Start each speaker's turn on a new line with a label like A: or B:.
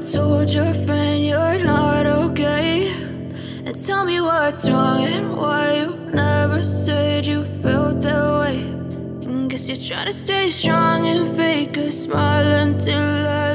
A: told your friend you're not okay? And tell me what's wrong and why you never said you felt that way. And guess you're trying to stay strong and fake a smile until I